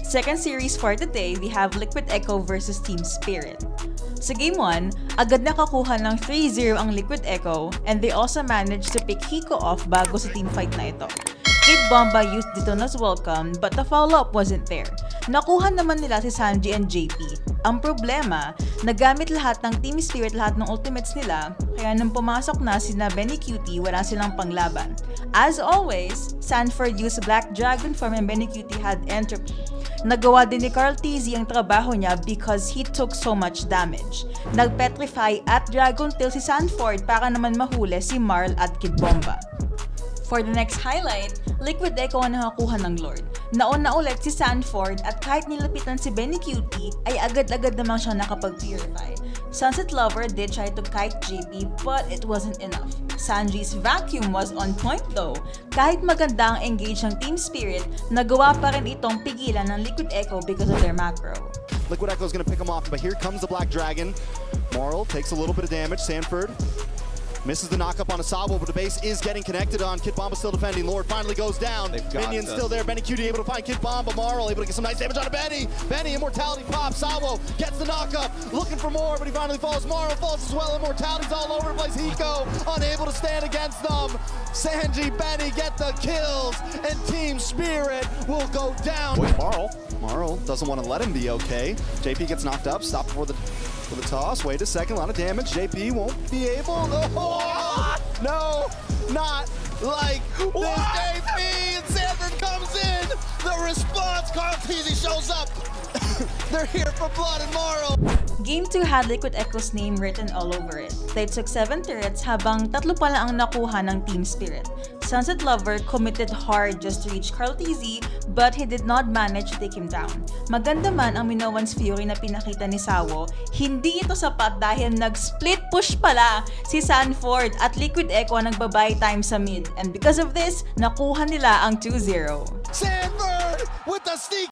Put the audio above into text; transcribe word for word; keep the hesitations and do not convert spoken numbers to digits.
Second series for today, we have Liquid Echo versus Team Spirit. Sa Game one, agad nakakuha ng three zero ang Liquid Echo and they also managed to pick Hiko off bago sa team fight na ito. Kid Bomba used Detona's welcome but the follow-up wasn't there. Nakuha naman nila si Sanji and J P. Ang problema, nagamit lahat ng Team Spirit lahat ng ultimates nila, kaya nang pumasok na sina Benny Cutie, wala silang panglaban. As always, Sanford used Black Dragon form and Benny Cutie had Entropy. Nagawa din ni Carl Tizzy ang trabaho niya because he took so much damage. Nag-petrify at Dragon Tail si Sanford para naman mahuli si Marl at Kid Bomba. For the next highlight, Liquid Echo ang nakakuha ng Lord. Nauna ulit si Sanford at kahit nilapitan si Benny Cutie, ay agad-agad naman siya nakapag-purify. Sunset Lover did try to kite J P but it wasn't enough. Sanji's vacuum was on point though. Kahit maganda ang engage ng Team Spirit, nagawa pa rin itong pigilan ng Liquid Echo because of their macro. Liquid Echo is going to pick him off, but here comes the Black Dragon. Marl takes a little bit of damage. Sanford misses the knock-up on Asabo, but the base is getting connected on. Kid Bomba still defending. Lord finally goes down. Minion's still there. Benny Cutie able to find Kid Bomba. Marl able to get some nice damage on Benny. Benny, Immortality pops. Sabo gets the knock-up. Looking for more, but he finally falls. Marl falls as well. Immortality's all over the place. Hiko unable to stand against them. Sanji, Benny get the kills, and Team Spirit will go down. Boy, Marl. Marl doesn't want to let him be okay. J P gets knocked up. Stop before the for the toss. Wait a second. A lot of damage. J P won't be able. Oh, no, not like this. J P and Sanford comes in. The response. Carl Tizzy shows up. They're here for blood and Marl. Game two had Liquid Echo's name written all over it. They took seven turrets habang tatlo pa lang ang nakuha ng Team Spirit. Sunset Lover committed hard just to reach Carl Tizzy but he did not manage to take him down. Maganda man ang Minoan's Fury na pinakita ni Sawo, hindi ito sapat dahil nag-split push pala si Sanford at Liquid Echo ang nagbabay time sa mid and because of this, nakuha nila ang two zero. Sanford with the sneak